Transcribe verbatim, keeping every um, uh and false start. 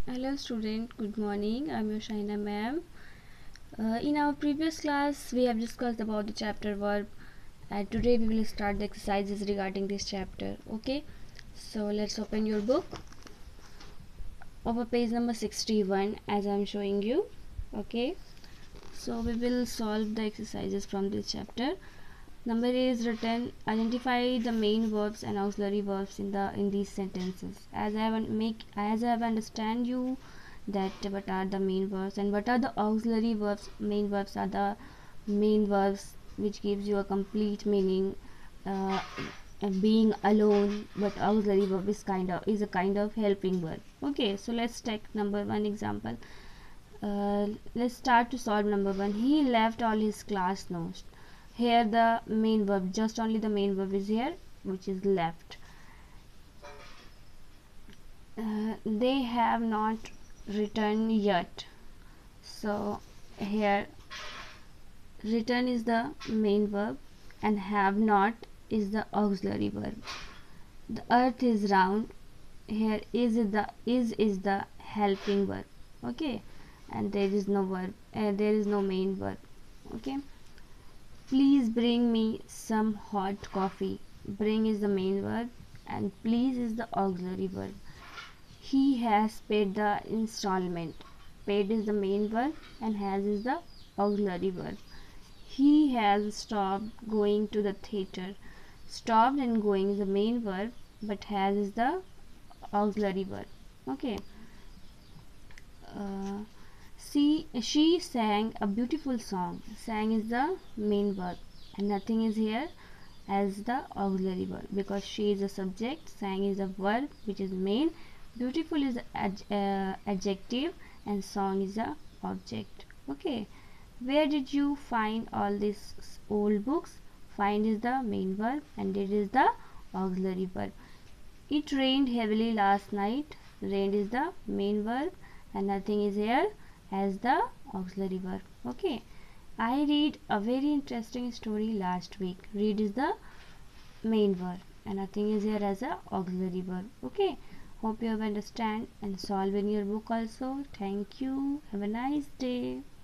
Hello student, good morning. I'm your Shaina ma'am. Uh, in our previous class, we have discussed about the chapter verb, and today we will start the exercises regarding this chapter. Okay, so let's open your book over page number sixty-one as I'm showing you. Okay, so we will solve the exercises from this chapter. Number A is written. Identify the main verbs and auxiliary verbs in the in these sentences. As I have make as I have understand you that what are the main verbs and what are the auxiliary verbs. Main verbs are the main verbs which gives you a complete meaning. Uh, being alone, but auxiliary verb is kind of is a kind of helping verb. Okay, so let's take number one example. Uh, let's start to solve number one. He left all his class notes. Here the main verb, just only the main verb is here, which is left. Uh, they have not returned yet. So here return is the main verb and have not is the auxiliary verb. The earth is round. Here is the is is the helping verb. Okay, and there is no verb. Uh, there is no main verb. Okay. Please bring me some hot coffee. Bring is the main verb and please is the auxiliary verb. He has paid the installment. Paid is the main verb and has is the auxiliary verb. He has stopped going to the theater. Stopped and going is the main verb, but has is the auxiliary verb. Okay. Uh, she, she sang a beautiful song. Sang is the main verb and nothing is here as the auxiliary verb because she is a subject, sang is a verb which is main, beautiful is ad, uh, adjective and song is a object. Okay, where did you find all these old books? Find is the main verb and it is the auxiliary verb. It rained heavily last night. Rained is the main verb and nothing is here as the auxiliary verb. Okay, I read a very interesting story last week. Read is the main verb and nothing is here as a auxiliary verb. Okay, hope you have understand and solve in your book also. Thank you. Have a nice day.